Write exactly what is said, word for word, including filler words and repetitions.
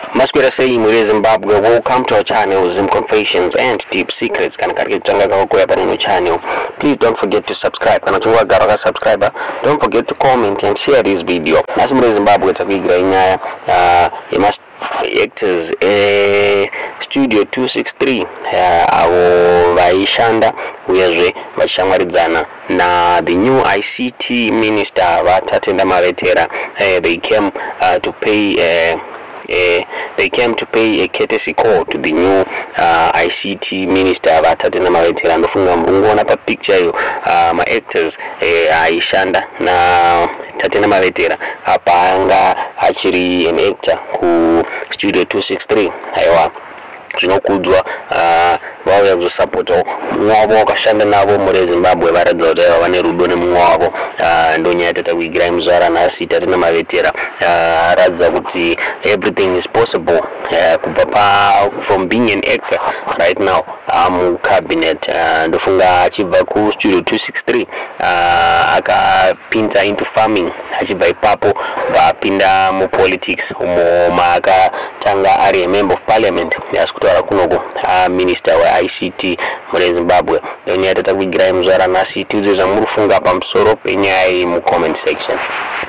Masquerade saying muri Zimbabwe, welcome to our channel Zim Confessions and Deep Secrets. Kana kari changa kako hapa no channel. Please don't forget to subscribe. Kana chungwa gara subscriber. Don't forget to comment and share this video. Nasi muri Zimbabwe tavigira inyaya uh, you must actors eh, studio two sixty-three uh, avo vaishanda uyezve vachishamwaridzana na the new I C T minister Tatenda Matevera. uh, they came uh, to pay uh, Uh, they came to pay a courtesy call to the new uh, I C T minister Tatenda Matevera. Ndofunga mbungona pa picture yo uh, ma actors uh, aishanda na Tatenda Matevera apanga achiri an actor ku studio two sixty-three. Aiwa zvinokudzwa vauya kuzosapota mumwe wavo wakashanda navo muri Zimbabwe varadza kuti vane rudo nemumwe wavo. Ndonyaya tatakuigirai muzvara nhasi. Tatenda Matevera aradza kuti everything is possible kubva pa from being an actor right now mu cabinet. Ndofunga achibva ku studio two sixty-three akapinda into farming, achibva ipapo vapinda mu politics umo maakatanga ari a member of parliament yasikutaura kunoko minister wa I C T muri Zimbabwe. Ndonyaya tatakuigirai muzvara nhasi. Tiudze zvamuri kufunga pamusoro penyaya iyi mu comment section.